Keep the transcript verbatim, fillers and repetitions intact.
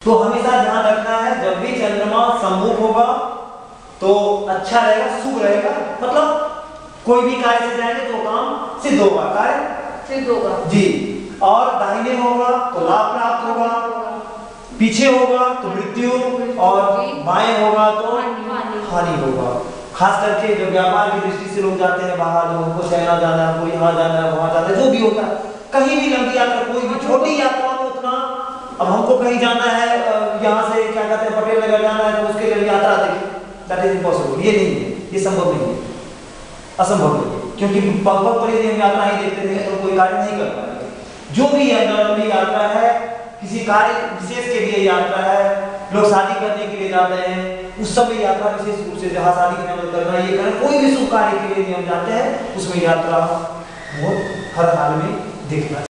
तो हमेशा ध्यान रखना है, जब भी चंद्रमा सम्मुख होगा तो अच्छा रहेगा, शुभ रहेगा, मतलब कोई भी कार्य से जाएंगे तो काम सिद्ध होगा, कार्य सिद्ध होगा जी। और दाहिने होगा तो लाभ प्राप्त होगा, पीछे होगा तो मृत्यु, और बाएं होगा तो हानि होगा। खास करके जो व्यापार की दृष्टि से लोग जाते हैं बाहर, लोगों को चाइना जाना है, कोई यहाँ जाना है, वहाँ जाना है, जो भी होता है, कहीं भी लंबी यात्रा, कोई भी छोटी यात्रा में उतना, अब हमको कहीं जाना है, यहाँ से क्या कहते हैं पटेल नगर जाना है, तो उसके लिए यात्रा देखिए, दैट इज इम्पॉसिबल, ये नहीं है, ये संभव नहीं है, असंभव नहीं है, क्योंकि पग पग पर यदि हम यात्रा ही देखते रहे तो कोई कार्य नहीं कर पाएंगे। जो भी लंबी यात्रा है, किसी कार्य विशेष के लिए यात्रा है, लोग शादी करने के लिए जाते हैं, उस समय यात्रा विशेष रूप से जहाँ शादी करना करना ये करना, कोई भी शुभ कार्य के लिए हम जाते हैं, उसमें यात्रा बहुत हर हाल में देखना